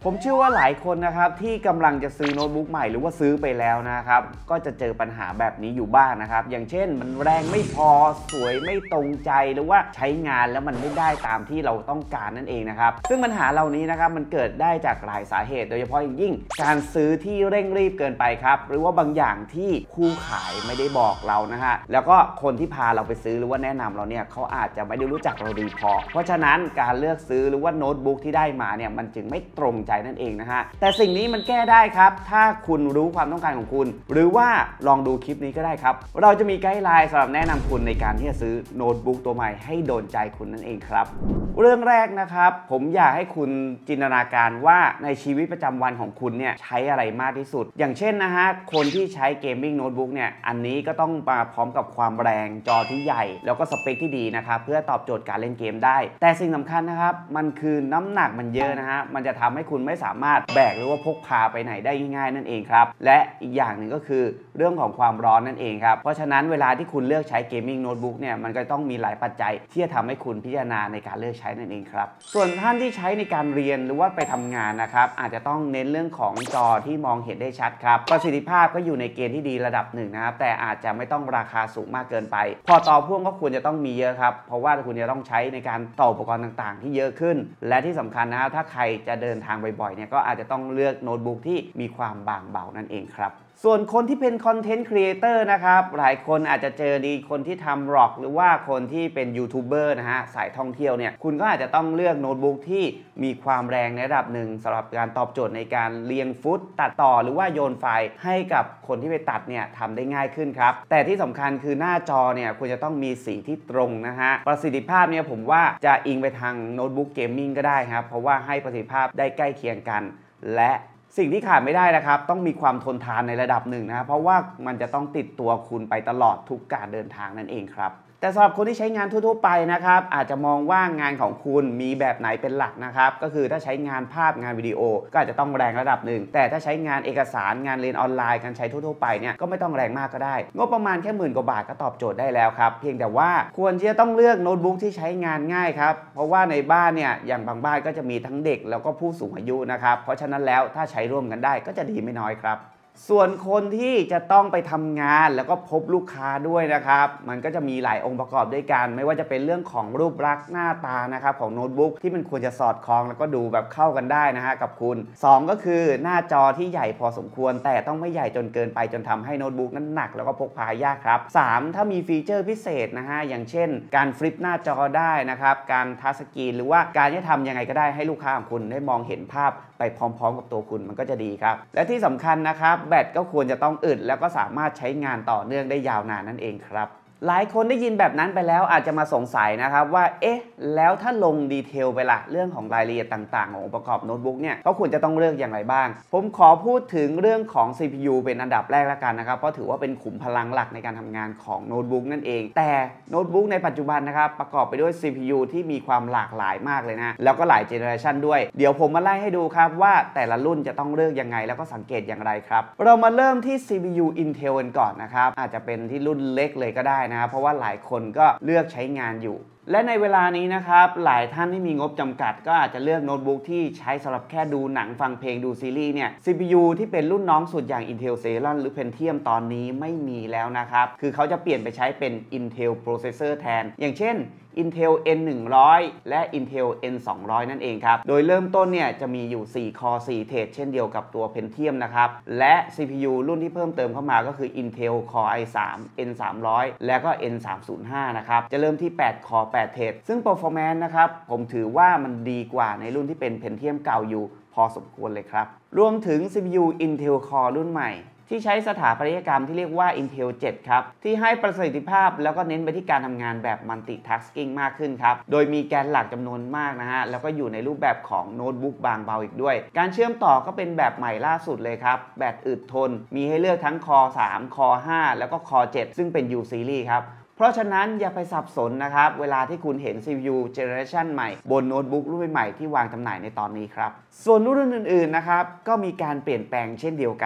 ผมเชื่อว่าหลายคนนะครับที่กำลังจะซื้อโน้ตบุ๊กใหม่หรือว่าซื้อไปแล้วนะครับก็จะเจอปัญหาแบบนี้อยู่บ้างนะครับอย่างเช่นมันแรงไม่พอสวยไม่ตรงใจหรือว่าใช้งานแล้วมันไม่ได้ตามที่เราต้องการนั่นเองนะครับซึ่งปัญหาเหล่านี้นะครับมันเกิดได้จากหลายสาเหตุโดยเฉพาะอย่างยิ่งการซื้อที่เร่งรีบเกินไปครับหรือว่าบางอย่างที่คู่ขายไม่ได้บอกเรานะฮะแล้วก็คนที่พาเราไปซื้อหรือว่าแนะนำเราเนี่ยเขาอาจจะไม่ได้รู้จักเราดีพอเพราะฉะนั้นการเลือกซื้อหรือว่าโน้ตบุ๊กที่ได้มาเนี่ยมันจึงไม่ตรงใจนั่นเองนะฮะแต่สิ่งนี้มันแก้ได้ครับถ้าคุณรู้ความต้องการของคุณหรือว่าลองดูคลิปนี้ก็ได้ครับเราจะมีไกด์ไลน์สำหรับแนะนำคุณในการที่จะซื้อโน้ตบุ๊กตัวใหม่ให้โดนใจคุณนั่นเองครับเรื่องแรกนะครับผมอยากให้คุณจินตนาการว่าในชีวิตประจำวันของคุณเนี่ยใช้อะไรมากที่สุดอย่างเช่นนะฮะคนที่ใช้เกมมิ่งโน้ตบุ๊กเนี่ยอันนี้ก็ต้องมาพร้อมกับความแรงจอที่ใหญ่แล้วก็สเปคที่ดีนะครับเพื่อตอบโจทย์การเล่นเกมได้แต่สิ่งสำคัญนะครับมันคือน้ำหนักมันเยอะนะฮะมันจะทำให้คุณไม่สามารถแบกหรือว่าพกพาไปไหนได้ง่ายๆนั่นเองครับและอีกอย่างหนึ่งก็คือเรื่องของความร้อนนั่นเองครับเพราะฉะนั้นเวลาที่คุณเลือกใช้เกมมิ่งโน้ตบุ๊กเนี่ยมันก็ต้องมีหลายปัจจัยที่จะทำให้คุณพิจารณาในการเลือกใช้นั่นเองครับส่วนท่านที่ใช้ในการเรียนหรือว่าไปทำงานนะครับอาจจะต้องเน้นเรื่องของจอที่มองเห็นได้ชัดครับประสิทธิภาพก็อยู่ในเกณฑ์ที่ดีระดับหนึ่งนะครับแต่อาจจะไม่ต้องราคาสูงมากเกินไปพอต่อพ่วงก็ควรจะต้องมีเยอะครับเพราะว่าคุณจะต้องใช้ในการต่ออุปกรณ์ต่างๆที่เยอะขึ้นและที่สำคัญนะครับถ้าใครจะเดินทางบ่อยๆเนี่ยก็อาจจะต้องเลือกโน้ตบุ๊กที่มีความบางเบานั่นเองครับส่วนคนที่เป็นคอนเทนต์ครีเอเตอร์นะครับหลายคนอาจจะเจอดีคนที่ทำร็อกหรือว่าคนที่เป็นยูทูบเบอร์นะฮะสายท่องเที่ยวเนี่ยคุณก็อาจจะต้องเลือกโน้ตบุ๊กที่มีความแรงในระดับหนึ่งสำหรับการตอบโจทย์ในการเรียงฟุตตัดต่อหรือว่าโยนไฟล์ให้กับคนที่ไปตัดเนี่ยทำได้ง่ายขึ้นครับแต่ที่สำคัญคือหน้าจอเนี่ยควรจะต้องมีสีที่ตรงนะฮะประสิทธิภาพเนี่ยผมว่าจะอิงไปทางโน้ตบุ๊กเกมมิ่งก็ได้ครับเพราะว่าให้ประสิทธิภาพได้ใกล้เคียงกันและสิ่งที่ขาดไม่ได้นะครับต้องมีความทนทานในระดับหนึ่งนะเพราะว่ามันจะต้องติดตัวคุณไปตลอดทุกการเดินทางนั่นเองครับแต่สำหรับคนที่ใช้งานทั่วๆไปนะครับอาจจะมองว่างานของคุณมีแบบไหนเป็นหลักนะครับก็คือถ้าใช้งานภาพงานวิดีโอก็อาจจะต้องแรงระดับหนึ่งแต่ถ้าใช้งานเอกสารงานเรียนออนไลน์การใช้ทั่วๆไปเนี่ยก็ไม่ต้องแรงมากก็ได้งบประมาณแค่10,000 กว่าบาทก็ตอบโจทย์ได้แล้วครับเพียงแต่ว่าควรที่จะต้องเลือกโน้ตบุ๊กที่ใช้งานง่ายครับเพราะว่าในบ้านเนี่ยอย่างบางบ้านก็จะมีทั้งเด็กแล้วก็ผู้สูงอายุนะครับเพราะฉะนั้นแล้วถ้าใช้ร่วมกันได้ก็จะดีไม่น้อยครับส่วนคนที่จะต้องไปทำงานแล้วก็พบลูกค้าด้วยนะครับมันก็จะมีหลายองค์ประกอบด้วยกันไม่ว่าจะเป็นเรื่องของรูปลักษณ์หน้าตานะครับของโน้ตบุ๊กที่มันควรจะสอดคล้องแล้วก็ดูแบบเข้ากันได้นะฮะกับคุณ2ก็คือหน้าจอที่ใหญ่พอสมควรแต่ต้องไม่ใหญ่จนเกินไปจนทำให้โน้ตบุ๊กนั้นหนักแล้วก็พกพายากครับ3ถ้ามีฟีเจอร์พิเศษนะฮะอย่างเช่นการฟลิปหน้าจอได้นะครับการทัชสกรีนหรือว่าการจะทำยังไงก็ได้ให้ลูกค้าของคุณได้มองเห็นภาพไปพร้อมๆกับตัวคุณมันก็จะดีครับและที่สำคัญนะครับแบตก็ควรจะต้องอึดแล้วก็สามารถใช้งานต่อเนื่องได้ยาวนานนั่นเองครับหลายคนได้ยินแบบนั้นไปแล้วอาจจะมาสงสัยนะครับว่าเอ๊ะแล้วถ้าลงดีเทลไปละเรื่องของรายละเอียดต่างๆขององค์ประกอบโน้ตบุ๊กเนี่ยเขาควรจะต้องเลือกอย่างไรบ้างผมขอพูดถึงเรื่องของ CPU เป็นอันดับแรกแล้วกันนะครับเพราะถือว่าเป็นขุมพลังหลักในการทำงานของโน้ตบุ๊กนั่นเองแต่โน้ตบุ๊กในปัจจุบันนะครับประกอบไปด้วย CPU ที่มีความหลากหลายมากเลยนะแล้วก็หลายเจเนอเรชันด้วยเดี๋ยวผมมาไล่ให้ดูครับว่าแต่ละรุ่นจะต้องเลือกยังไงแล้วก็สังเกตอย่างไรครับเรามาเริ่มที่ CPU Intel กันก่อนนะครับอาจจะเป็นที่รุ่นเล็กเลยก็ได้นะครับเพราะว่าหลายคนก็เลือกใช้งานอยู่และในเวลานี้นะครับหลายท่านที่มีงบจำกัดก็อาจจะเลือกโน้ตบุ๊กที่ใช้สำหรับแค่ดูหนังฟังเพลงดูซีรีส์เนี่ย CPU ที่เป็นรุ่นน้องสุดอย่าง Intel Celeron หรือ Pentium ตอนนี้ไม่มีแล้วนะครับคือเขาจะเปลี่ยนไปใช้เป็น Intel Processor แทนอย่างเช่น Intel N100 และ Intel N200 นั่นเองครับโดยเริ่มต้นเนี่ยจะมีอยู่4 Core 4 Thread เช่นเดียวกับตัว Pentium นะครับและ CPU รุ่นที่เพิ่มเติมเข้ามาก็คือ Intel Core i3 N300 และก็ N305 นะครับจะเริ่มที่8 Core 8 Thread ซึ่ง Performance นะครับผมถือว่ามันดีกว่าในรุ่นที่เป็น Pentium เก่าอยู่พอสมควรเลยครับรวมถึง CPU Intel Core รุ่นใหม่ที่ใช้สถาปัตยกรรมที่เรียกว่า Intel 7 ครับที่ให้ประสิทธิภาพแล้วก็เน้นไปที่การทำงานแบบ Multitasking มากขึ้นครับโดยมีแกนหลักจำนวนมากนะฮะแล้วก็อยู่ในรูปแบบของโน้ตบุ๊กบางเบาอีกด้วยการเชื่อมต่อก็เป็นแบบใหม่ล่าสุดเลยครับแบตอึดทนมีให้เลือกทั้ง Core 3 Core 5 แล้วก็ Core 7 ซึ่งเป็น U Series ครับเพราะฉะนั้นอย่าไปสับสนนะครับเวลาที่คุณเห็น CPU Generation ใหม่บนโน้ตบุ๊กรุ่นใหม่ที่วางจำหน่ายในตอนนี้ครับส่วนรุ่นอื่นๆนะครับก็มีการเปลี่ยนแปลงเช่นเดียวกัน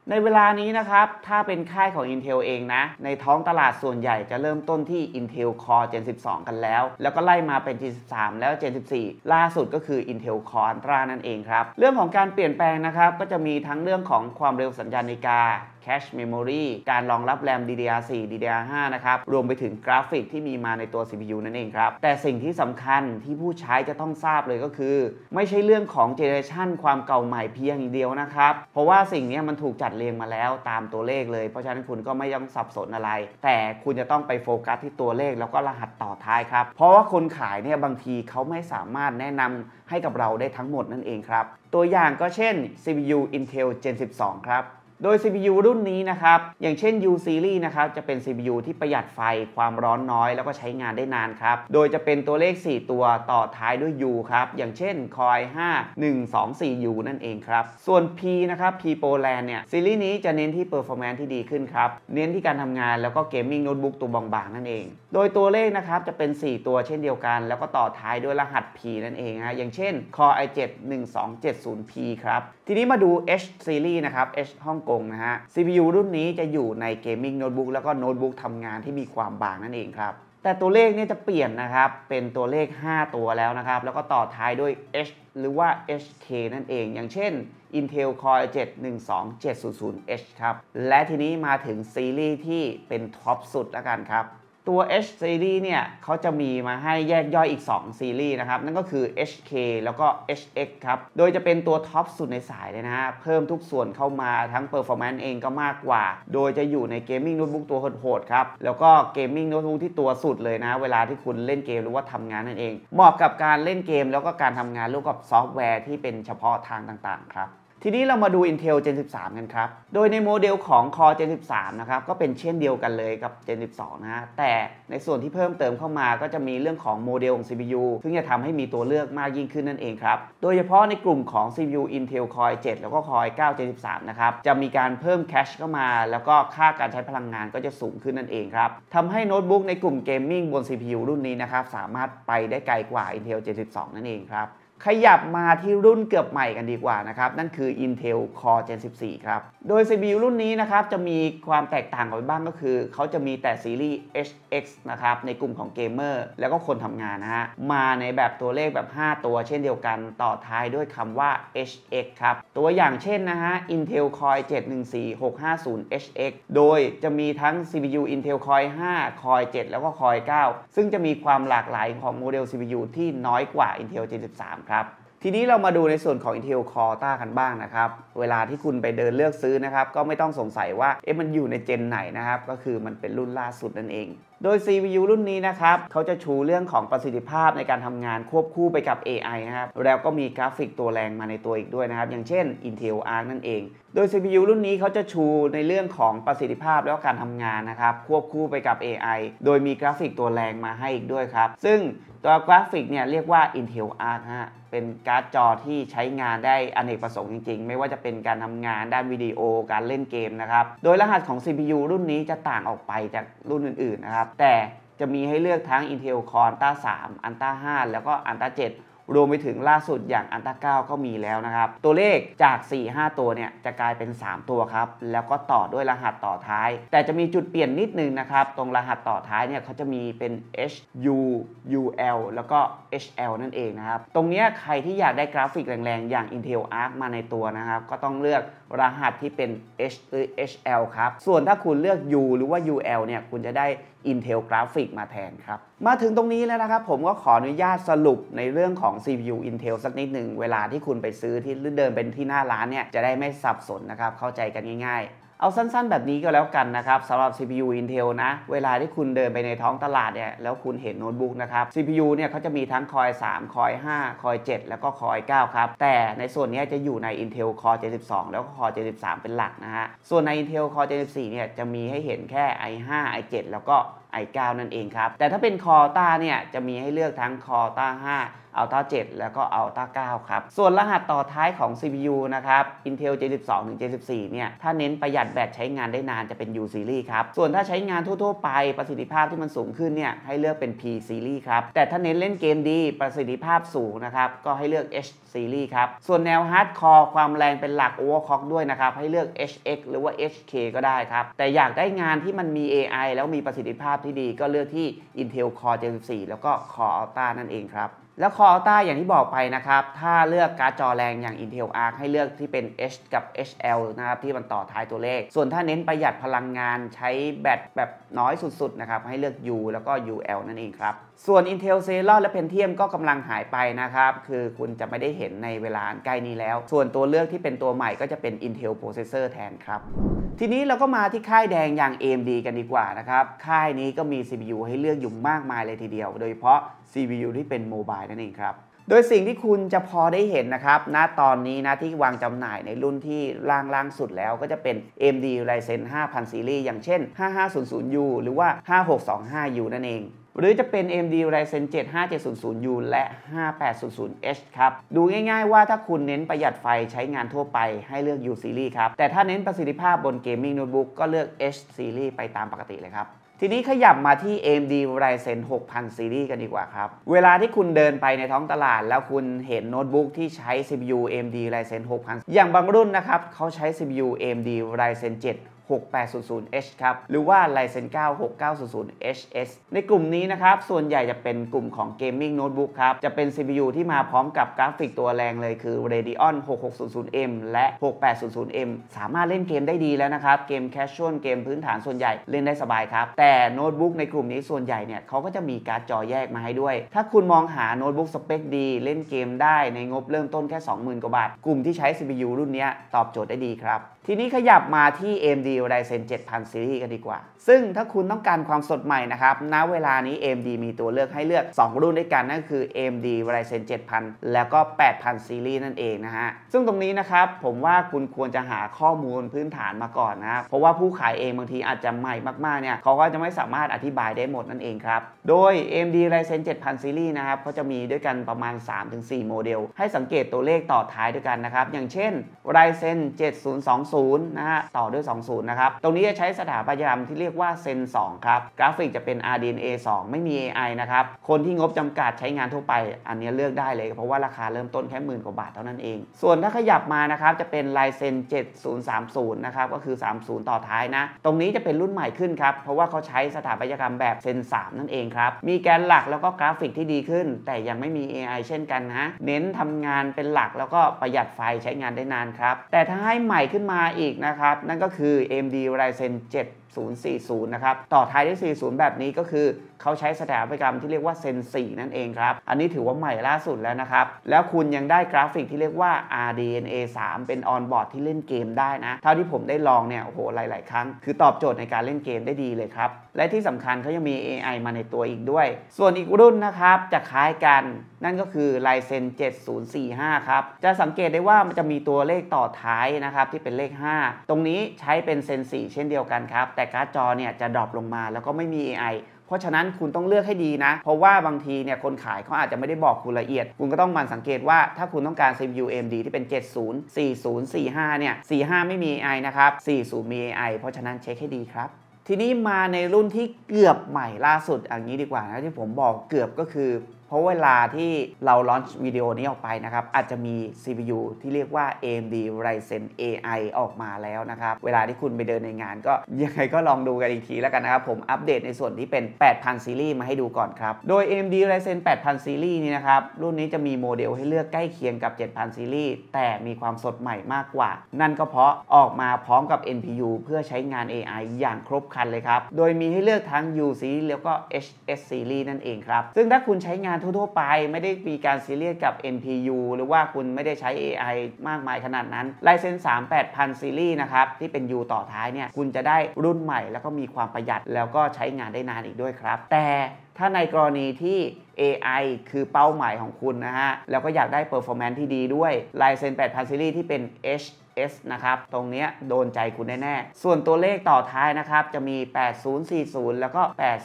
ในเวลานี้นะครับถ้าเป็นค่ายของ Intel เองนะในท้องตลาดส่วนใหญ่จะเริ่มต้นที่ Intel Core Gen 12 กันแล้วก็ไล่มาเป็น Gen 13 แล้ว Gen 14 ล่าสุดก็คือ Intel Core Ultra นั่นเองครับเรื่องของการเปลี่ยนแปลงนะครับก็จะมีทั้งเรื่องของความเร็วสัญญาณนาฬิกาCache Memory การรองรับแรม DDR4 DDR5 นะครับรวมไปถึงกราฟิกที่มีมาในตัว CPU นั่นเองครับแต่สิ่งที่สำคัญที่ผู้ใช้จะต้องทราบเลยก็คือไม่ใช่เรื่องของเจเนอเรชันความเก่าใหม่เพียงอย่างเดียวนะครับเพราะว่าสิ่งนี้มันถูกจัดเรียงมาแล้วตามตัวเลขเลยเพราะฉะนั้นคุณก็ไม่ต้องสับสนอะไรแต่คุณจะต้องไปโฟกัสที่ตัวเลขแล้วก็รหัสต่อท้ายครับเพราะว่าคนขายเนี่ยบางทีเขาไม่สามารถแนะนำให้กับเราได้ทั้งหมดนั่นเองครับตัวอย่างก็เช่น CPU Intel Gen 12 ครับโดย CPU รุ่นนี้นะครับอย่างเช่น U Series นะครับจะเป็น CPU ที่ประหยัดไฟความร้อนน้อยแล้วก็ใช้งานได้นานครับโดยจะเป็นตัวเลข4ตัวต่อท้ายด้วย U ครับอย่างเช่น Core i5 124U นั่นเองครับส่วน P นะครับ P Poland เนี่ยซีรีส์นี้จะเน้นที่ performance ที่ดีขึ้นครับเน้นที่การทำงานแล้วก็ Gaming Notebook ตัวบางๆนั่นเองโดยตัวเลขนะครับจะเป็น4ตัวเช่นเดียวกันแล้วก็ต่อท้ายด้วยรหัส P นั่นเองฮะอย่างเช่น Core i7 1270P ครับทีนี้มาดู H Series นะครับ H ฮ่องกงนะฮะ CPU รุ่นนี้จะอยู่ใน Gaming Notebook แล้วก็โน้ตบุ๊กทำงานที่มีความบางนั่นเองครับแต่ตัวเลขเนี่ยจะเปลี่ยนนะครับเป็นตัวเลข5ตัวแล้วนะครับแล้วก็ต่อท้ายด้วย H หรือว่า HK นั่นเองอย่างเช่น Intel Core i7 12700H ครับและทีนี้มาถึงซีรีส์ที่เป็นท็อปสุดแล้วกันครับตัว H Series เนี่ยเขาจะมีมาให้แยกย่อยอีก2ซีรีส์นะครับนั่นก็คือ HK แล้วก็ HX ครับโดยจะเป็นตัวท็อปสุดในสายเลยนะฮะเพิ่มทุกส่วนเข้ามาทั้ง Performance เองก็มากกว่าโดยจะอยู่ใน Gaming Notebook ตัวโหดๆครับแล้วก็ Gaming Notebook ที่ตัวสุดเลยนะเวลาที่คุณเล่นเกมหรือว่าทำงานนั่นเองเหมาะกับการเล่นเกมแล้วก็การทำงานร่วมกับซอฟต์แวร์ที่เป็นเฉพาะทางต่างๆครับทีนี้เรามาดู Intel Gen 13 กันครับโดยในโมเดลของ Core Gen 13 นะครับก็เป็นเช่นเดียวกันเลยกับ Gen 12 นะฮะแต่ในส่วนที่เพิ่มเติมเข้ามาก็จะมีเรื่องของโมเดลของ CPU ซึ่งจะทำให้มีตัวเลือกมากยิ่งขึ้นนั่นเองครับโดยเฉพาะในกลุ่มของ CPU Intel Core i7 แล้วก็ Core i9 Gen 13 นะครับจะมีการเพิ่มแคชเข้ามาแล้วก็ค่าการใช้พลังงานก็จะสูงขึ้นนั่นเองครับทำให้โน้ตบุ๊กในกลุ่มเกมมิ่งบน CPU รุ่นนี้นะครับสามารถไปได้ไกลกว่า Intel Gen 12 นั่นเองครับขยับมาที่รุ่นเกือบใหม่กันดีกว่านะครับนั่นคือ Intel Core Gen 14 ครับโดย CPU รุ่นนี้นะครับจะมีความแตกต่างกันไปบ้างก็คือเขาจะมีแต่ซีรีส์ HX นะครับในกลุ่มของเกมเมอร์แล้วก็คนทำงานนะฮะมาในแบบตัวเลขแบบ5ตัวเช่นเดียวกันต่อท้ายด้วยคำว่า HX ครับตัวอย่างเช่นนะฮะ Intel Core i7 14650HX โดยจะมีทั้ง CPU Intel Core i5 Core i7 แล้วก็ Core i9 ซึ่งจะมีความหลากหลายของโมเดล CPU ที่น้อยกว่า Intel Gen 13 ครับทีนี้เรามาดูในส่วนของ Intel Core Ultra กันบ้างนะครับเวลาที่คุณไปเดินเลือกซื้อนะครับก็ไม่ต้องสงสัยว่ามันอยู่ในเจนไหนนะครับก็คือมันเป็นรุ่นล่าสุดนั่นเองโดย CPU รุ่นนี้นะครับเขาจะชูเรื่องของประสิทธิภาพในการทำงานควบคู่ไปกับ AI นะครับแล้วก็มีกราฟิกตัวแรงมาในตัวอีกด้วยนะครับอย่างเช่น Intel Arc นั่นเองโดย CPU รุ่นนี้เขาจะชูในเรื่องของประสิทธิภาพแล้วก็การทำงานนะครับควบคู่ไปกับ AI โดยมีกราฟิกตัวแรงมาให้อีกด้วยครับซึ่งตัวกราฟิกเนี่ยเรียกว่า Intel Arc ฮะเป็นการ์ดจอที่ใช้งานได้อเนกประสงค์จริงๆไม่ว่าจะเป็นการทำงานด้านวิดีโอการเล่นเกมนะครับโดยรหัสของ CPU รุ่นนี้จะต่างออกไปจากรุ่นอื่นๆนะครับแต่จะมีให้เลือกทั้ง Intel Core Ultra 3 Ultra 5 แล้วก็ Ultra 7รวมไปถึงล่าสุดอย่าง Ultra 9 ก็มีแล้วนะครับตัวเลขจาก 4-5 ตัวเนี่ยจะกลายเป็น3ตัวครับแล้วก็ต่อด้วยรหัสต่อท้ายแต่จะมีจุดเปลี่ยนนิดนึงนะครับตรงรหัสต่อท้ายเนี่ยเขาจะมีเป็น HU UL แล้วก็ HL นั่นเองนะครับตรงนี้ใครที่อยากได้กราฟิกแรงๆอย่าง Intel Arc มาในตัวนะครับก็ต้องเลือกรหัสที่เป็น H หรือ HL ครับส่วนถ้าคุณเลือก U หรือว่า UL เนี่ยคุณจะได้ Intel Graphic มาแทนครับมาถึงตรงนี้แล้วนะครับผมก็ขออนุญาตสรุปในเรื่องของ CPU Intel สักนิดหนึ่งเวลาที่คุณไปซื้อที่เดินเป็นที่หน้าร้านเนี่ยจะได้ไม่สับสนนะครับเข้าใจกันง่ายๆเอาสั้นๆแบบนี้ก็แล้วกันนะครับสำหรับ CPU Intel นะเวลาที่คุณเดินไปในท้องตลาดเนี่ยแล้วคุณเห็นโน้ตบุ๊กนะครับ CPU เนี่ยเขาจะมีทั้ง Core i3 Core i5 Core i7 แล้วก็ Core i9 ครับแต่ในส่วนนี้จะอยู่ใน Intel Core Gen 12 แล้วก็ Core Gen 13 เป็นหลักนะฮะส่วนใน Intel Core Gen 14 เนี่ยจะมีให้เห็นแค่ i5 i7 แล้วก็ i9 นั่นเองครับแต่ถ้าเป็น Core Ultra เนี่ยจะมีให้เลือกทั้ง Core Ultra 5 Ultra 7 แล้วก็ Ultra 9 ครับส่วนรหัสต่อท้ายของ CPU นะครับ Intel Gen 12 ถึง Gen 14 เนี่ยถ้าเน้นประหยัดแบตใช้งานได้นานจะเป็น U Series ครับส่วนถ้าใช้งานทั่วๆไปประสิทธิภาพที่มันสูงขึ้นเนี่ยให้เลือกเป็น P Series ครับแต่ถ้าเน้นเล่นเกมดีประสิทธิภาพสูงนะครับก็ให้เลือก H ซีรีส์ครับส่วนแนวฮาร์ดคอร์ความแรงเป็นหลัก Overclock ด้วยนะครับให้เลือก HX หรือว่า HK ก็ได้ครับแต่อยากได้งานที่มันมี AI แล้วมีประสิทธิภาพที่ดีก็เลือกที่ Intel Core Gen 4แล้วก็ Core Ultra นั่นเองครับแล้ว Core Ultra อย่างที่บอกไปนะครับถ้าเลือกการ์ดจอแรงอย่าง Intel Arc ให้เลือกที่เป็น H กับ HL นะครับที่มันต่อท้ายตัวเลขส่วนถ้าเน้นประหยัดพลังงานใช้แบตแบบน้อยสุดๆนะครับให้เลือก U แล้วก็ UL นั่นเองครับส่วน Intel Celeron และ Pentium ก็กำลังหายไปนะครับคือคุณจะไม่ได้เห็นในเวลาใกล้นี้แล้วส่วนตัวเลือกที่เป็นตัวใหม่ก็จะเป็น Intel Processor แทนครับทีนี้เราก็มาที่ค่ายแดงอย่าง AMD กันดีกว่านะครับค่ายนี้ก็มี CPU ให้เลือกอยู่มากมายเลยทีเดียวโดยเฉพาะ CPU ที่เป็นโมบายนั่นเองครับโดยสิ่งที่คุณจะพอได้เห็นนะครับณตอนนี้นะที่วางจำหน่ายในรุ่นที่ล่างสุดแล้วก็จะเป็น AMD Ryzen 5000 Series อย่างเช่น 5500U หรือว่า 5625U นั่นเองหรือจะเป็น AMD Ryzen 7 5700U และ 5800H ครับดูง่ายๆว่าถ้าคุณเน้นประหยัดไฟใช้งานทั่วไปให้เลือก U Series ครับแต่ถ้าเน้นประสิทธิภาพบน Gaming Notebook ก็เลือก H Series ไปตามปกติเลยครับทีนี้ขยับมาที่ AMD Ryzen 6000 Series กันดีกว่าครับเวลาที่คุณเดินไปในท้องตลาดแล้วคุณเห็นโน้ตบุ๊กที่ใช้ CPU AMD Ryzen 6000อย่างบางรุ่นนะครับเขาใช้ CPU AMD Ryzen 7 6800H ครับหรือว่า Ryzen 9 6900HS ในกลุ่มนี้นะครับส่วนใหญ่จะเป็นกลุ่มของ Gaming Notebook ครับจะเป็น CPU ที่มาพร้อมกับกราฟิกตัวแรงเลยคือ Radeon 6600M และ 6800M สามารถเล่นเกมได้ดีแล้วนะครับเกม Casual เกมพื้นฐานส่วนใหญ่เล่นได้สบายครับแต่โน้ตบุ๊กในกลุ่มนี้ส่วนใหญ่เนี่ยเขาก็จะมีการ์ดจอแยกมาให้ด้วยถ้าคุณมองหาโน้ตบุ๊กสเปคดีเล่นเกมได้ในงบเริ่มต้นแค่ 20,000 กว่าบาทกลุ่มที่ใช้ CPU รุ่นนี้ตอบโจทย์ได้ดีครับทีนี้ขยับมาที่ AMD Ryzen 7000 Series กันดีกว่าซึ่งถ้าคุณต้องการความสดใหม่นะครับณเวลานี้ AMD มีตัวเลือกให้เลือก2รุ่นด้วยกันนั่นคือ AMD Ryzen 7000 แล้วก็ 8000 Series นั่นเองนะฮะซึ่งตรงนี้นะครับผมว่าคุณควรจะหาข้อมูลพื้นฐานมาก่อนนะเพราะว่าผู้ขายเองบางทีอาจจะใหม่มากๆเนี่ยเขาก็จะไม่สามารถอธิบายได้หมดนั่นเองครับโดย AMD Ryzen 7000 Series นะครับเขาจะมีด้วยกันประมาณ 3-4 โมเดลให้สังเกตตัวเลขต่อท้ายด้วยกันนะครับอย่างเช่น Ryzen 7020นะฮะต่อด้วย20นะครับตรงนี้จะใช้สถาปัตยกรรมที่เรียกว่า Zen 2ครับกราฟิกจะเป็น RDNA 2ไม่มี AI นะครับคนที่งบจำกัดใช้งานทั่วไปอันนี้เลือกได้เลยเพราะว่าราคาเริ่มต้นแค่10,000 กว่าบาทเท่านั้นเองส่วนถ้าขยับมานะครับจะเป็น Ryzen 7030นะครับก็คือ30ต่อท้ายนะตรงนี้จะเป็นรุ่นใหม่ขึ้นครับเพราะว่าเขาใช้สถาปัตยกรรมแบบ Zen 3นั่นเองครับมีแกนหลักแล้วก็กราฟิกที่ดีขึ้นแต่ยังไม่มี AI เช่นกันนะเน้นทำงานเป็นหลักแล้วก็ประหยัดไฟใช้งานได้นานครับแต่ถ้าให้ใหม่ขึ้นมาอีกนะครับนั่นก็คือ AMD Ryzen 7040นะครับต่อท้ายด้วย40แบบนี้ก็คือเขาใช้สถาปัตยกรรมที่เรียกว่า Zen 4นั่นเองครับอันนี้ถือว่าใหม่ล่าสุดแล้วนะครับแล้วคุณยังได้กราฟิกที่เรียกว่า RDNA 3เป็นออนบอร์ดที่เล่นเกมได้นะเท่าที่ผมได้ลองเนี่ยโอ้โหหลายๆครั้งคือตอบโจทย์ในการเล่นเกมได้ดีเลยครับและที่สำคัญเขายังมี AI มาในตัวอีกด้วยส่วนอีกรุ่นนะครับจะคล้ายกันนั่นก็คือ Ryzen 7045ครับจะสังเกตได้ว่ามันจะมีตัวเลขต่อท้ายนะครับที่เป็นเลข5ตรงนี้ใช้เป็น Zen 4เช่นเดียวกันครับแต่การ์ดจอเนี่ยจะดรอปลงมาแล้วก็ไม่มี AI เพราะฉะนั้นคุณต้องเลือกให้ดีนะเพราะว่าบางทีเนี่ยคนขายเขาอาจจะไม่ได้บอกคุณละเอียดคุณก็ต้องมันสังเกตว่าถ้าคุณต้องการ CPU AMD ที่เป็น 70 40 45เนี่ย45ไม่มี AI นะครับ40มี AI เพราะฉะนั้นเช็คให้ดีครับทีนี้มาในรุ่นที่เกือบใหม่ล่าสุดอย่างนี้ดีกว่านะที่ผมบอกเกือบก็คือเพราะเวลาที่เราลอนช์วิดีโอนี้ออกไปนะครับอาจจะมี CPU ที่เรียกว่า AMD Ryzen AI ออกมาแล้วนะครับเวลาที่คุณไปเดินในงานก็ยังไงก็ลองดูกันอีกทีแล้วกันนะครับผมอัปเดตในส่วนที่เป็น 8000 ซีรีส์มาให้ดูก่อนครับโดย AMD Ryzen 8000 ซีรีส์นี้นะครับรุ่นนี้จะมีโมเดลให้เลือกใกล้เคียงกับ 7000 ซีรีส์แต่มีความสดใหม่มากกว่านั่นก็เพราะออกมาพร้อมกับ NPU เพื่อใช้งาน AI อย่างครบครันเลยครับโดยมีให้เลือกทั้ง U Series แล้วก็ HS Series นั่นเองครับซึ่งถ้าคุณใช้งานทั่วไปไม่ได้มีการซีเรียสกับ NPU หรือว่าคุณไม่ได้ใช้ AI มากมายขนาดนั้น Ryzen 3 8000 ซีรีส์นะครับที่เป็น U ต่อท้ายเนี่ยคุณจะได้รุ่นใหม่แล้วก็มีความประหยัดแล้วก็ใช้งานได้นานอีกด้วยครับแต่ถ้าในกรณีที่ AI คือเป้าหมายของคุณนะฮะแล้วก็อยากได้ performance ที่ดีด้วย Ryzen 8000 ซีรีส์ที่เป็น HS นะครับตรงนี้โดนใจคุณแน่ๆส่วนตัวเลขต่อท้ายนะครับจะมี 8040 แล้วก็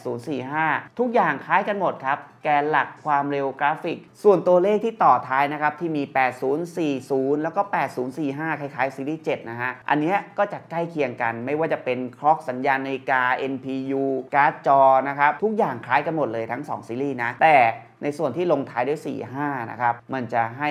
8045 ทุกอย่างคล้ายกันหมดครับแกนหลักความเร็วกราฟิกส่วนตัวเลขที่ต่อท้ายนะครับที่มี 8040 แล้วก็ 8045 คล้ายๆซีรีส์ 7 นะฮะอันนี้ก็จะใกล้เคียงกันไม่ว่าจะเป็นคล็อกสัญญาณนาฬิกา NPU การ์ดจอนะครับทุกอย่างคล้ายกันหมดเลยทั้ง2ซีรีส์นะแต่ในส่วนที่ลงท้ายด้วย 45 นะครับมันจะให้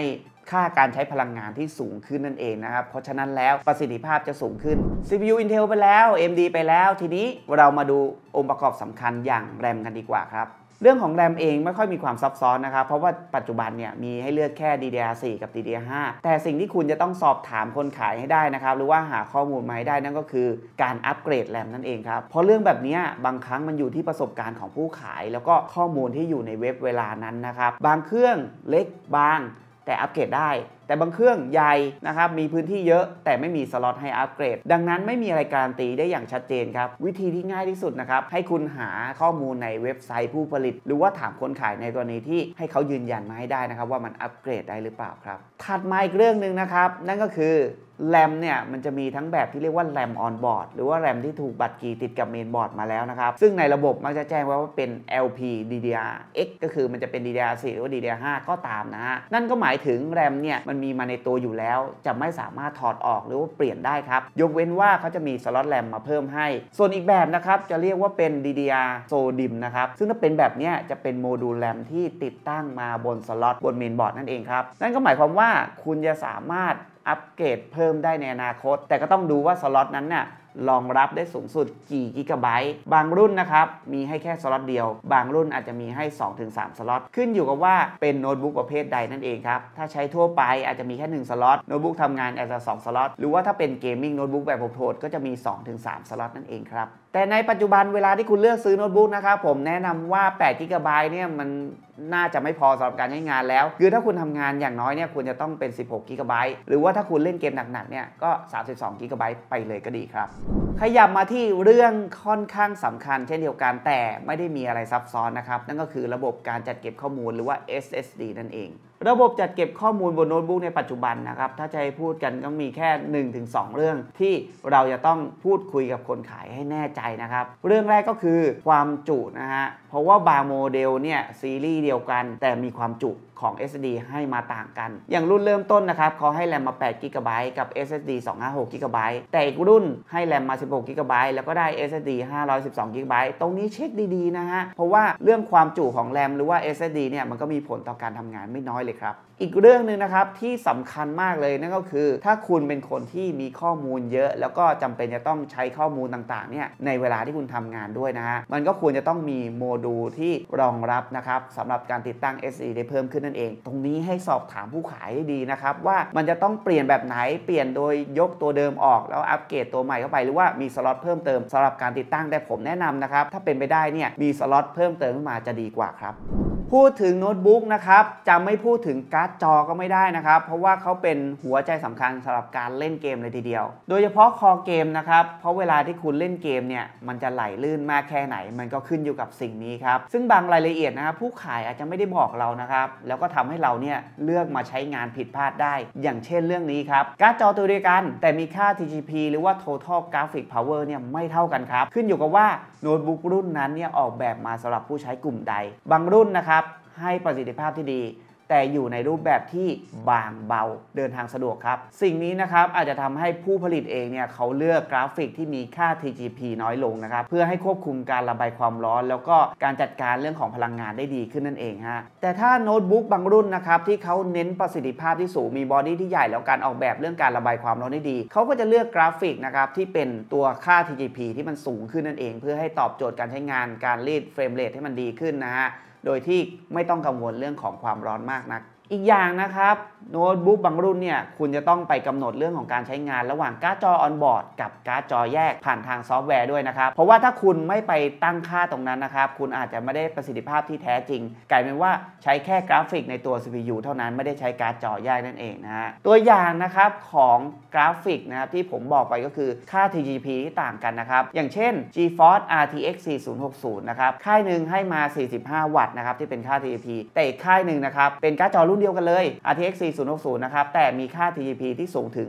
ค่าการใช้พลังงานที่สูงขึ้นนั่นเองนะครับเพราะฉะนั้นแล้วประสิทธิภาพจะสูงขึ้น CPU Intel ไปแล้ว AMD ไปแล้วทีนี้เรามาดูองค์ประกอบสำคัญอย่าง RAM กันดีกว่าครับเรื่องของ RAM เองไม่ค่อยมีความซับซ้อนนะครับเพราะว่าปัจจุบันเนี่ยมีให้เลือกแค่ DDR4 กับ DDR5 แต่สิ่งที่คุณจะต้องสอบถามคนขายให้ได้นะครับหรือว่าหาข้อมูลมาให้ได้นั่นก็คือการอัปเกรด RAM นั่นเองครับเพราะเรื่องแบบนี้บางครั้งมันอยู่ที่ประสบการณ์ของผู้ขายแล้วก็ข้อมูลที่อยู่ในเว็บเวลานั้นนะครับบางเครื่องเล็กบางแต่อัปเกรดได้แต่บางเครื่องใหญ่นะครับมีพื้นที่เยอะแต่ไม่มีสล็อตให้อัปเกรดดังนั้นไม่มีอะไรการันตีได้อย่างชัดเจนครับวิธีที่ง่ายที่สุดนะครับให้คุณหาข้อมูลในเว็บไซต์ผู้ผลิตหรือว่าถามคนขายในกรณีที่ให้เขายืนยันมาให้ได้นะครับว่ามันอัปเกรดได้หรือเปล่าครับถัดมาอีกเรื่องหนึ่งนะครับนั่นก็คือแรมเนี่ยมันจะมีทั้งแบบที่เรียกว่าแรมออนบอร์ดหรือว่าแรมที่ถูกบัตรคีย์ติดกับเมนบอร์ดมาแล้วนะครับซึ่งในระบบมักจะแจ้งไว้ว่าเป็น LP DDR-X ก็คือมันจะเป็น DDR4 หรือว่า DDR5 ก็ตามนะฮะนั่นก็หมายถึงแรมเนี่ยมันมีมาในตัวอยู่แล้วจะไม่สามารถถอดออกหรือว่าเปลี่ยนได้ครับยกเว้นว่าเขาจะมีสล็อตแรมมาเพิ่มให้ส่วนอีกแบบนะครับจะเรียกว่าเป็น DDR SODIMM นะครับซึ่งถ้าเป็นแบบนี้จะเป็นโมดูลแรมที่ติดตั้งมาบนสล็อตบนเมนบอร์ดนั่นเองครับนั่นก็หมายความว่าคุณจะสามารถอัปเกรดเพิ่มได้ในอนาคตแต่ก็ต้องดูว่าสล็อตนั้นเนี่ยรองรับได้สูงสุดกี่กิกะไบต์บางรุ่นนะครับมีให้แค่สล็อตเดียวบางรุ่นอาจจะมีให้ 2-3 สล็อตขึ้นอยู่กับว่าเป็นโน้ตบุ๊กประเภทใดนั่นเองครับถ้าใช้ทั่วไปอาจจะมีแค่1สล็อตโน้ตบุ๊กทำงานอาจจะ2สล็อตหรือว่าถ้าเป็นเกมมิ่งโน้ตบุ๊กแบบโหดๆก็จะมี 2-3 สล็อตนั่นเองครับแต่ในปัจจุบันเวลาที่คุณเลือกซื้อโน้ตบุ๊กนะครับผมแนะนำว่า8 GB เนี่ยมันน่าจะไม่พอสำหรับการใช้งานแล้วคือถ้าคุณทำงานอย่างน้อยเนี่ยควรจะต้องเป็น16 GB หรือว่าถ้าคุณเล่นเกมหนักๆเนี่ยก็32 GB ไปเลยก็ดีครับขยับมาที่เรื่องค่อนข้างสำคัญเช่นเดียวกันแต่ไม่ได้มีอะไรซับซ้อนนะครับนั่นก็คือระบบการจัดเก็บข้อมูลหรือว่า SSD นั่นเองระบบจัดเก็บข้อมูลบนโน้ตบุ๊กในปัจจุบันนะครับถ้าจะให้พูดกันก็มีแค่ 1-2 เรื่องที่เราจะต้องพูดคุยกับคนขายให้แน่ใจนะครับเรื่องแรกก็คือความจุนะฮะเพราะว่าบางโมเดลเนี่ยซีรีส์เดียวกันแต่มีความจุของ SSD ให้มาต่างกันอย่างรุ่นเริ่มต้นนะครับเขาให้แรมมา8 GB กับ SSD 256 GB แต่อีกรุ่นให้แรมมา16 GB แล้วก็ได้ SSD 512 GB ตรงนี้เช็คดีๆนะฮะเพราะว่าเรื่องความจุของแรมหรือว่า SSD เนี่ยมันก็มีผลต่อการทำงานไม่น้อยเลยครับอีกเรื่องหนึ่งนะครับที่สำคัญมากเลยนั่นก็คือถ้าคุณเป็นคนที่มีข้อมูลเยอะแล้วก็จำเป็นจะต้องใช้ข้อมูลต่างๆเนี่ยในเวลาที่คุณทำงานด้วยนะฮะมันก็ควรจะต้องมีโมดูลที่รองรับนะครับสำหรับการติดตั้ง SSD ได้เพิ่มขึ้นนั่นเองตรงนี้ให้สอบถามผู้ขายให้ดีนะครับว่ามันจะต้องเปลี่ยนแบบไหนเปลี่ยนโดยยกตัวเดิมออกแล้วอัปเกรดตัวใหม่เข้าไปหรือว่ามีสล็อตเพิ่มเติมสำหรับการติดตั้งแต่ผมแนะนำนะครับถ้าเป็นไปได้เนี่ยมีสล็อตเพิ่มเติมขึ้นมาจะดีกว่าครับพูดถึงโน้ตบุ๊กนะครับจะไม่พูดถึงการ์ดจอก็ไม่ได้นะครับเพราะว่าเขาเป็นหัวใจสำคัญสำหรับการเล่นเกมเลยทีเดียวโดยเฉพาะคอเกมนะครับเพราะเวลาที่คุณเล่นเกมเนี่ยมันจะไหลลื่นมากแค่ไหนมันก็ขึ้นอยู่กับสิ่งนี้ครับซึ่งบางรายละเอียดนะครับผู้ขายอาจจะไม่ได้บอกเรานะครับแล้วก็ทำให้เราเนี่ยเลือกมาใช้งานผิดพลาดได้อย่างเช่นเรื่องนี้ครับการ์ดจอตัวเดียวกันแต่มีค่า TGP หรือว่า Total Graphic Power เนี่ยไม่เท่ากันครับขึ้นอยู่กับว่าโน้ตบุ๊กรุ่นนั้นเนี่ยออกแบบมาสำหรับผู้ใช้กลุ่มใดบางรุ่นนะครับให้ประสิทธิภาพที่ดีแต่อยู่ในรูปแบบที่บางเบาเดินทางสะดวกครับสิ่งนี้นะครับอาจจะทำให้ผู้ผลิตเองเนี่ยเขาเลือกกราฟิกที่มีค่า TGP น้อยลงนะครับเพื่อให้ควบคุมการระบายความร้อนแล้วก็การจัดการเรื่องของพลังงานได้ดีขึ้นนั่นเองฮะแต่ถ้าโน้ตบุ๊กบางรุ่นนะครับที่เขาเน้นประสิทธิภาพที่สูงมีบอดี้ที่ใหญ่แล้วการออกแบบเรื่องการระบายความร้อนได้ดีเขาก็จะเลือกกราฟิกนะครับที่เป็นตัวค่า TGP ที่มันสูงขึ้นนั่นเองเพื่อให้ตอบโจทย์การใช้งานการรีดเฟรมเรทให้มันดีขึ้นนะฮะโดยที่ไม่ต้องกังวลเรื่องของความร้อนมากนักอีกอย่างนะครับโน้ตบุ๊กบางรุ่นเนี่ยคุณจะต้องไปกำหนดเรื่องของการใช้งานระหว่างการ์ดจอออนบอร์ดกับการ์ดจอแยกผ่านทางซอฟต์แวร์ด้วยนะครับเพราะว่าถ้าคุณไม่ไปตั้งค่าตรงนั้นนะครับคุณอาจจะไม่ได้ประสิทธิภาพที่แท้จริงกลายเป็นว่าใช้แค่กราฟิกในตัว CPU เท่านั้นไม่ได้ใช้การ์ดจอแยกนั่นเองนะฮะตัวอย่างนะครับของกราฟิกนะครับที่ผมบอกไปก็คือค่า TGP ที่ต่างกันนะครับอย่างเช่น GeForce RTX 4060นะครับค่ายหนึ่งให้มา45วัตต์นะครับที่เป็นค่า TGP แต่อีกค่ายหนึ่งนะครับเป็นการ์ดจอรุ่นเดียวกันเลย RTX 4060นะครับแต่มีค่า TGP ที่สูงถึง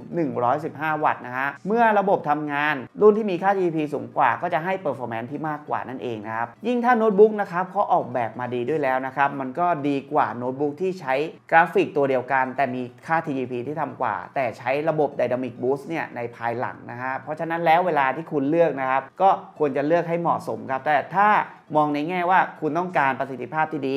115วัตต์นะฮะเมื่อระบบทำงานรุ่นที่มีค่า TGP สูงกว่าก็จะให้ performance ที่มากกว่านั่นเองนะครับยิ่งถ้าโน้ตบุ๊กนะครับเขาออกแบบมาดีด้วยแล้วนะครับมันก็ดีกว่าโน้ตบุ๊กที่ใช้กราฟิกตัวเดียวกันแต่มีค่า TGP ที่ทำกว่าแต่ใช้ระบบ Dynamic Boost เนี่ยในภายหลังนะฮะเพราะฉะนั้นแล้วเวลาที่คุณเลือกนะครับก็ควรจะเลือกให้เหมาะสมครับแต่ถ้ามองในแง่ว่าคุณต้องการประสิทธิภาพที่ดี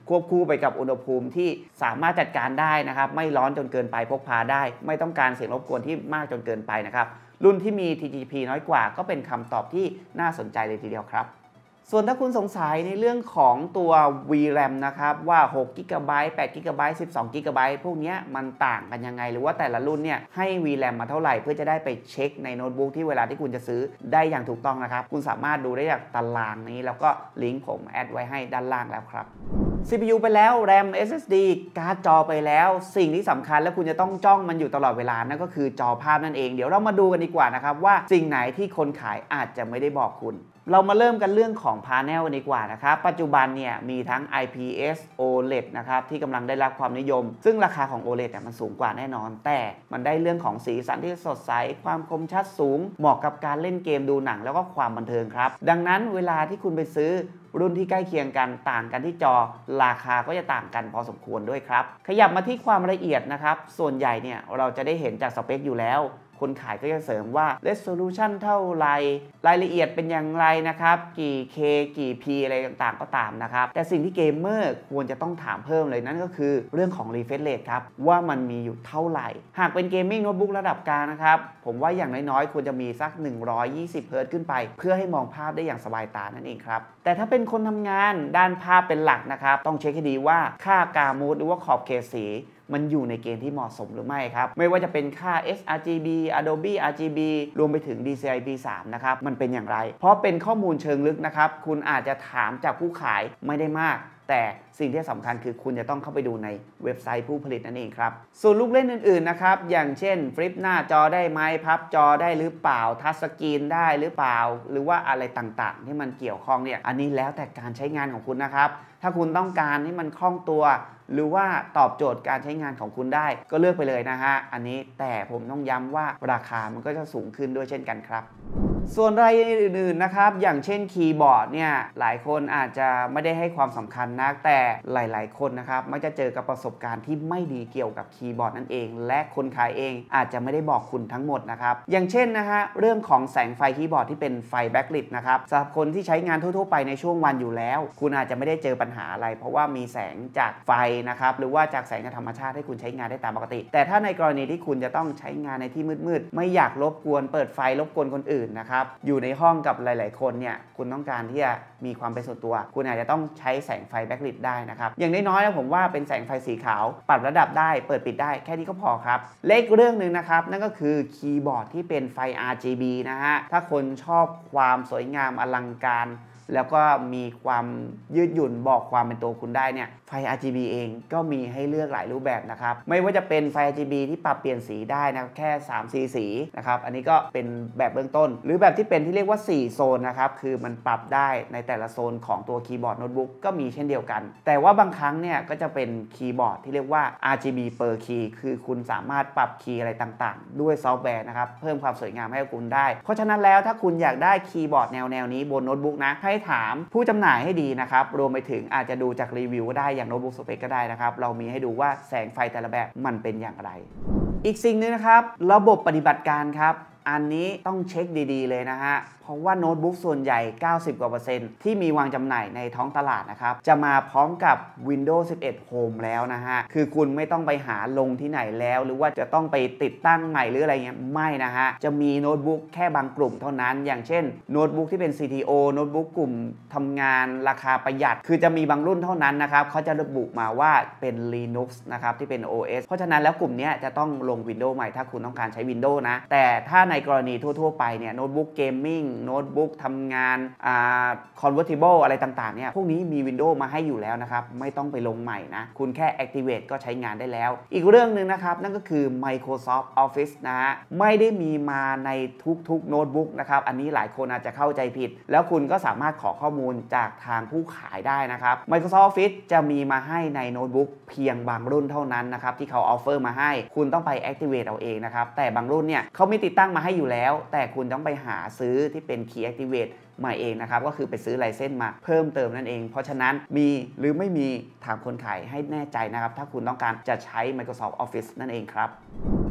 ควบคู่ไปกับอุณหภูมิที่สามารถจัดการได้นะครับไม่ร้อนจนเกินไปพกพาได้ไม่ต้องการเสียงรบกวนที่มากจนเกินไปนะครับรุ่นที่มี TTP น้อยกว่าก็เป็นคำตอบที่น่าสนใจเลยทีเดียวครับส่วนถ้าคุณสงสัยในเรื่องของตัว VRAM นะครับว่า6 GB 8 GB 12 GB พวกนี้มันต่างกันยังไงหรือว่าแต่ละรุ่นเนี่ยให้ VRAM มาเท่าไหร่เพื่อจะได้ไปเช็คในโน้ตบุ๊กที่เวลาที่คุณจะซื้อได้อย่างถูกต้องนะครับคุณสามารถดูได้จากตารางนี้แล้วก็ลิงก์ผมแอดไว้ให้ด้านล่างแล้วครับ CPU ไปแล้ว RAM SSD การ์ดจอไปแล้วสิ่งที่สำคัญและคุณจะต้องจ้องมันอยู่ตลอดเวลานั่นก็คือจอภาพนั่นเองเดี๋ยวเรามาดูกันดีกว่านะครับว่าสิ่งไหนที่คนขายอาจจะไม่ได้บอกคุณเรามาเริ่มกันเรื่องของพาเนลกันดีกว่านะครับปัจจุบันเนี่ยมีทั้ง IPS OLED นะครับที่กำลังได้รับความนิยมซึ่งราคาของ OLED มันสูงกว่าแน่นอนแต่มันได้เรื่องของสีสันที่สดใสความคมชัดสูงเหมาะกับการเล่นเกมดูหนังแล้วก็ความบันเทิงครับดังนั้นเวลาที่คุณไปซื้อรุ่นที่ใกล้เคียงกันต่างกันที่จอราคาก็จะต่างกันพอสมควรด้วยครับขยับมาที่ความละเอียดนะครับส่วนใหญ่เนี่ยเราจะได้เห็นจากสเปคอยู่แล้วคนขายก็จะเสริมว่า resolution เท่าไรรายละเอียดเป็นอย่างไรนะครับกี่ K กี่ P อะไรต่างๆก็ตามนะครับแต่สิ่งที่เกมเมอร์ควรจะต้องถามเพิ่มเลยนั่นก็คือเรื่องของ refresh rate ครับว่ามันมีอยู่เท่าไหร่หากเป็นเกมมิ่งโน้ตบุ๊กระดับกลางนะครับผมว่าอย่างน้อยๆควรจะมีสัก120 Hz ขึ้นไปเพื่อให้มองภาพได้อย่างสบายตานั่นเองครับแต่ถ้าเป็นคนทำงานด้านภาพเป็นหลักนะครับต้องเช็คให้ดีว่าค่ากามูดหรือว่าขอบเขตสีมันอยู่ในเกณฑ์ที่เหมาะสมหรือไม่ครับไม่ว่าจะเป็นค่า sRGB Adobe RGB รวมไปถึง DCI P3 นะครับมันเป็นอย่างไรเพราะเป็นข้อมูลเชิงลึกนะครับคุณอาจจะถามจากผู้ขายไม่ได้มากแต่สิ่งที่สำคัญคือคุณจะต้องเข้าไปดูในเว็บไซต์ผู้ผลิตนั่นเองครับส่วนลูกเล่นอื่นๆนะครับอย่างเช่นฟลิปหน้าจอได้ไหมพับจอได้หรือเปล่าทัชสกรีนได้หรือเปล่าหรือว่าอะไรต่างๆที่มันเกี่ยวข้องเนี่ยอันนี้แล้วแต่การใช้งานของคุณนะครับถ้าคุณต้องการให้มันคล่องตัวหรือว่าตอบโจทย์การใช้งานของคุณได้ก็เลือกไปเลยนะฮะอันนี้แต่ผมต้องย้ำว่าราคามันก็จะสูงขึ้นด้วยเช่นกันครับส่วนรายอื่นๆนะครับอย่างเช่นคีย์บอร์ดเนี่ยหลายคนอาจจะไม่ได้ให้ความสำคัญนักแต่หลายๆคนนะครับมักจะเจอกับประสบการณ์ที่ไม่ดีเกี่ยวกับคีย์บอร์ดนั่นเองและคนขายเองอาจจะไม่ได้บอกคุณทั้งหมดนะครับอย่างเช่นนะฮะเรื่องของแสงไฟคีย์บอร์ดที่เป็นไฟแบ็คลิทนะครับสำหรับคนที่ใช้งานทั่วๆไปในช่วงวันอยู่แล้วคุณอาจจะไม่ได้เจอปัญหาอะไรเพราะว่ามีแสงจากไฟนะครับหรือว่าจากแสงธรรมชาติให้คุณใช้งานได้ตามปกติแต่ถ้าในกรณีที่คุณจะต้องใช้งานในที่มืดๆไม่อยากรบกวนเปิดไฟรบกวนคนอื่นนะครับอยู่ในห้องกับหลายๆคนเนี่ยคุณต้องการที่จะมีความเป็นส่วนตัวคุณอาจจะต้องใช้แสงไฟแบ็คลิทได้นะครับอย่างน้อยๆแล้วผมว่าเป็นแสงไฟสีขาวปรับระดับได้เปิดปิดได้แค่นี้ก็พอครับเล็กเรื่องหนึ่งนะครับนั่นก็คือคีย์บอร์ดที่เป็นไฟ RGB นะฮะถ้าคนชอบความสวยงามอลังการแล้วก็มีความยืดหยุ่นบอกความเป็นตัวคุณได้เนี่ยไฟ RGB เองก็มีให้เลือกหลายรูปแบบนะครับไม่ว่าจะเป็นไฟ RGB ที่ปรับเปลี่ยนสีได้นะครับแค่3-4 สีนะครับอันนี้ก็เป็นแบบเบื้องต้นหรือแบบที่เป็นที่เรียกว่า4โซนนะครับคือมันปรับได้ในแต่ละโซนของตัวคีย์บอร์ดโน้ตบุ๊กก็มีเช่นเดียวกันแต่ว่าบางครั้งเนี่ยก็จะเป็นคีย์บอร์ดที่เรียกว่า RGB per key คือคุณสามารถปรับคีย์อะไรต่างๆด้วยซอฟต์แวร์นะครับเพิ่มความสวยงามให้คุณได้เพราะฉะนั้นแล้วถ้าคุณอยากได้คีย์บอร์ดแนวนี้บนโน้ตบุ๊กนะให้ถามผู้จำหน่ายให้ดีนะครับรวมไปถึงอาจจะดูจากรีวิวก็ได้อย่างโน้ตบุ๊กสเปคก็ได้นะครับเรามีให้ดูว่าแสงไฟแต่ละแบบมันเป็นอย่างไรอีกสิ่งนึงนะครับระบบปฏิบัติการครับอันนี้ต้องเช็คดีๆเลยนะฮะเพราะว่าโน้ตบุ๊กส่วนใหญ่ 90% กว่าที่มีวางจำหน่ายในท้องตลาดนะครับจะมาพร้อมกับ Windows 11 Home แล้วนะฮะคือคุณไม่ต้องไปหาลงที่ไหนแล้วหรือว่าจะต้องไปติดตั้งใหม่หรืออะไรเงี้ยไม่นะฮะจะมีโน้ตบุ๊กแค่บางกลุ่มเท่านั้นอย่างเช่นโน้ตบุ๊กที่เป็น CTO โน้ตบุ๊กกลุ่มทำงานราคาประหยัดคือจะมีบางรุ่นเท่านั้นนะครับเขาจะระบุมาว่าเป็น Linux นะครับที่เป็น OS เพราะฉะนั้นแล้วกลุ่มนี้จะต้องลง Windows ใหม่ถ้าคุณต้องการใช้ Windows นะแต่ถ้าในกรณีทั่วๆไปเนี่ยโน้ตบุ๊กเกมมิ่งโน้ตบุ๊กทำงานconvertible อะไรต่างๆเนี่ยพวกนี้มี Windows มาให้อยู่แล้วนะครับไม่ต้องไปลงใหม่นะคุณแค่ activate ก็ใช้งานได้แล้วอีกเรื่องหนึ่งนะครับนั่นก็คือ Microsoft Office นะฮะไม่ได้มีมาในทุกโน้ตบุ๊กนะครับอันนี้หลายคนอาจจะเข้าใจผิดแล้วคุณก็สามารถขอข้อมูลจากทางผู้ขายได้นะครับ Microsoft Office จะมีมาให้ในโน้ตบุ๊กเพียงบางรุ่นเท่านั้นนะครับที่เขา offer มาให้คุณต้องไป activate เอาเองนะครับแต่บางรุ่นเนี่ยเขามีติดตั้งมาให้อยู่แล้วแต่คุณต้องไปหาซื้อที่เป็น Key Activate ใหม่เองนะครับก็คือไปซื้อไลเซนส์มาเพิ่มเติมนั่นเองเพราะฉะนั้นมีหรือไม่มีถามคนขายให้แน่ใจนะครับถ้าคุณต้องการจะใช้ Microsoft Office นั่นเองครับ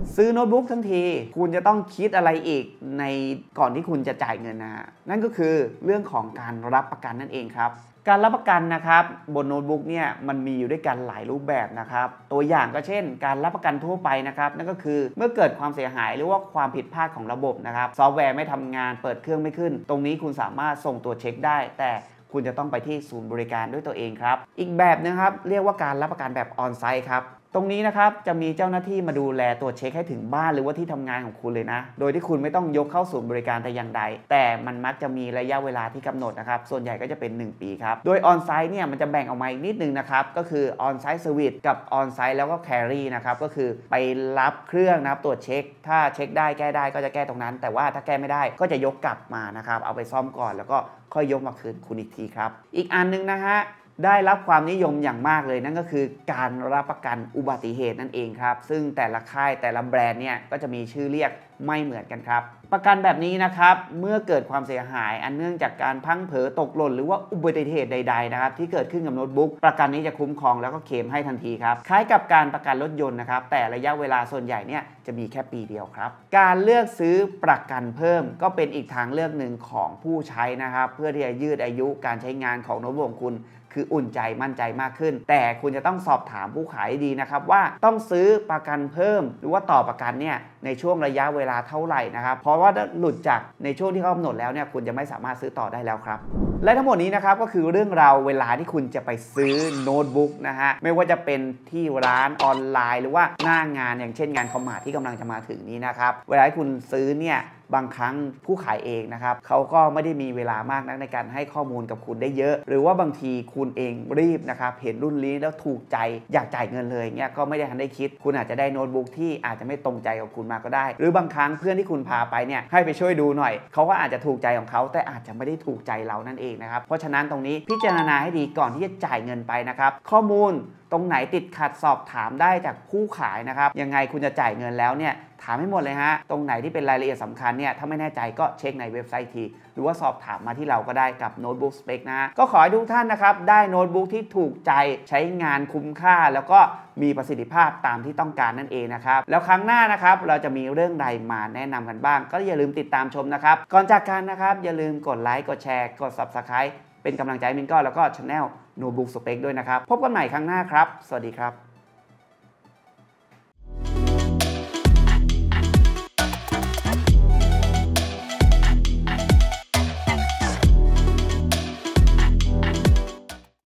ซื้อโน้ตบุ๊กทั้งทีคุณจะต้องคิดอะไรอีกในก่อนที่คุณจะจ่ายเงินนะฮะนั่นก็คือเรื่องของการรับประกันนั่นเองครับการรับประกันนะครับบนโน้ตบุ๊กเนี่ยมันมีอยู่ด้วยกันหลายรูปแบบนะครับตัวอย่างก็เช่นการรับประกันทั่วไปนะครับนั่นก็คือเมื่อเกิดความเสียหายหรือว่าความผิดพลาดของระบบนะครับซอฟต์แวร์ไม่ทำงานเปิดเครื่องไม่ขึ้นตรงนี้คุณสามารถส่งตัวเช็คได้แต่คุณจะต้องไปที่ศูนย์บริการด้วยตัวเองครับอีกแบบนะครับเรียกว่าการรับประกันแบบออนไซต์ครับตรงนี้นะครับจะมีเจ้าหน้าที่มาดูแลตัวเช็คให้ถึงบ้านหรือว่าที่ทำงานของคุณเลยนะโดยที่คุณไม่ต้องยกเข้าศูนย์บริการแต่อย่างใดแต่มันมักจะมีระยะเวลาที่กำหนดนะครับส่วนใหญ่ก็จะเป็น1 ปีครับโดยออนไซต์เนี่ยมันจะแบ่งออกมาอีกนิดนึงนะครับก็คือออนไซต์เซอร์วิสกับออนไซต์แล้วก็แครี่นะครับก็คือไปรับเครื่องนะครับตรวจเช็คถ้าเช็คได้แก้ได้ก็จะแก้ตรงนั้นแต่ว่าถ้าแก้ไม่ได้ก็จะยกกลับมานะครับเอาไปซ่อมก่อนแล้วก็ค่อยยกมาคืนคุณอีกทีครับอีกอันนึงนะฮะได้รับความนิยมอย่างมากเลยนั่นก็คือการรับประกันอุบัติเหตุนั่นเองครับซึ่งแต่ละค่ายแต่ละแบรนด์เนี่ยก็จะมีชื่อเรียกไม่เหมือนกันครับประกันแบบนี้นะครับเมื่อเกิดความเสียหายอันเนื่องจากการพลั้งเผลอตกหล่นหรือว่าอุบัติเหตุใดๆนะครับที่เกิดขึ้นกับโน้ตบุ๊กประกันนี้จะคุ้มครองแล้วก็เคลมให้ทันทีครับคล้ายกับการประกันรถยนต์นะครับแต่ระยะเวลาส่วนใหญ่เนี่ยจะมีแค่ปีเดียวครับการเลือกซื้อประกันเพิ่มก็เป็นอีกทางเลือกหนึ่งของผู้ใช้นะครับเพื่อที่จะยืดอายุการใช้งานของโน้ตบุ๊กของคุณคืออุ่นใจมั่นใจมากขึ้นแต่คุณจะต้องสอบถามผู้ขายดีนะครับว่าต้องซื้อประกันเพิ่มหรือว่าต่อประกันเนี่ยในช่วงระยะเวลาเท่าไหร่นะครับเพราะว่าหลุดจากในช่วงที่เขากำหนดแล้วเนี่ยคุณจะไม่สามารถซื้อต่อได้แล้วครับและทั้งหมดนี้นะครับก็คือเรื่องราวเวลาที่คุณจะไปซื้อโน้ตบุ๊กนะฮะไม่ว่าจะเป็นที่ร้านออนไลน์หรือว่าหน้างานอย่างเช่นงานคอมมาที่กำลังจะมาถึงนี้นะครับเวลาที่คุณซื้อเนี่ยบางครั้งผู้ขายเองนะครับเขาก็ไม่ได้มีเวลามากนักในการให้ข้อมูลกับคุณได้เยอะหรือว่าบางทีคุณเองรีบนะครับเห็นรุ่นนี้แล้วถูกใจอยากจ่ายเงินเลยเนี่ยก็ไม่ได้ทันได้คิดคุณอาจจะได้โน้ตบุ๊กที่อาจจะไม่ตรงใจกับคุณมาก็ได้หรือบางครั้งเพื่อนที่คุณพาไปเนี่ยให้ไปช่วยดูหน่อยเขาก็อาจจะถูกใจของเขาแต่อาจจะไม่ได้ถูกใจเรานั่นเองนะครับเพราะฉะนั้นตรงนี้พิจารณาให้ดีก่อนที่จะจ่ายเงินไปนะครับข้อมูลตรงไหนติดขัดสอบถามได้จากผู้ขายนะครับยังไงคุณจะจ่ายเงินแล้วเนี่ยถามให้หมดเลยฮะตรงไหนที่เป็นรายละเอียดสำคัญเนี่ยถ้าไม่แน่ใจก็เช็คในเว็บไซต์ทีหรือว่าสอบถามมาที่เราก็ได้กับโน้ตบุ๊กสเปคนะก็ขอให้ทุกท่านนะครับได้โน้ตบุ๊กที่ถูกใจใช้งานคุ้มค่าแล้วก็มีประสิทธิภาพตามที่ต้องการนั่นเองนะครับแล้วครั้งหน้านะครับเราจะมีเรื่องใดมาแนะนำกันบ้างก็อย่าลืมติดตามชมนะครับก่อนจากกันนะครับอย่าลืมกดไลค์กดแชร์กด Subscribe เป็นกำลังใจให้มินก็แล้วก็ Channel โน้ตบุ๊กสเปคด้วยนะครับพบกันใหม่ครั้งหน้าครับสวัสดีครับ